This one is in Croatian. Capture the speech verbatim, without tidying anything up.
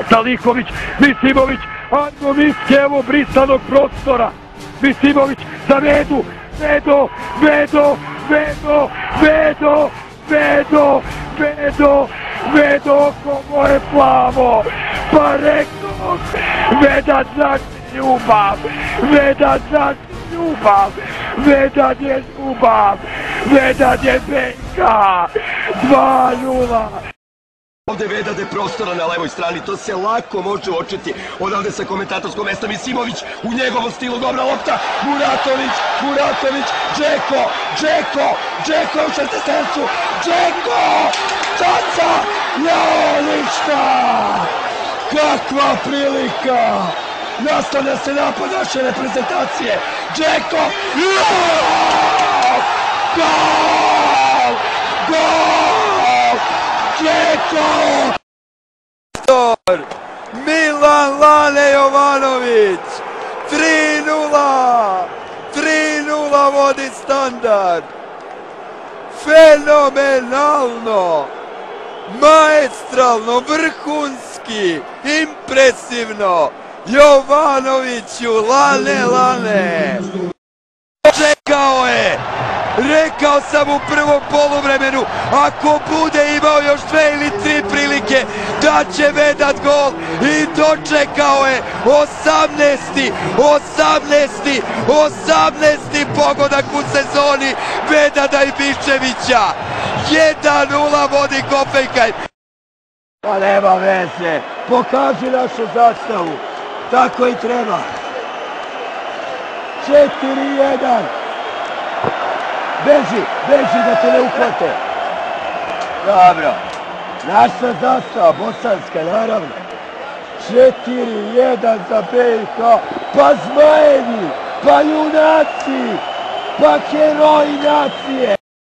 Saliković, Misimović, ajmo Miske, evo brisanog prostora. Misimović za Vedu, Vedo, Vedo, Vedo, Vedo, Vedo, Vedo, Vedo, oko moje plavo. Pa rekao, Vedan znači ljubav, Vedan znači ljubav, Vedan je ljubav, Vedan je Benka, dva nula. Ovdje Vedade prostora na levoj strani, to se lako može očiti. Odavde sa komentatorskom mesta Misimović, u njegovom stilu dobra lopta, Muratović, Muratović, Džeko, Džeko, Džeko u šestnaestercu, Džeko, Čaca, jao ništa! Kakva prilika! Nastavlja se napad naše reprezentacije, Džeko, jao! Gol! Gol! Džeko! Milan Lane Jovanović, tri nula, tri nula vodi Standard, fenomenalno, maestralno, vrhunski, impresivno, Jovanoviću, Lane, Lane, čekao je, rekao sam u prvom poluvremenu, ako bude imao još dve ili tri prilike, da će Vedat gol i dočekao je osamnaesti, osamnaesti, osamnaesti pogodak u sezoni Vedada Ibiševića. jedan nula vodi Kopenhagen. Pa nema veze, pokaži našu zastavu, tako i treba. četiri jedan. Beži, beži da te ne uhvate. Dobro. Naša zastava, bosanska, naravno. četiri jedan za B i H. Pa zmajevi, pa junaci, pa heroji nacije.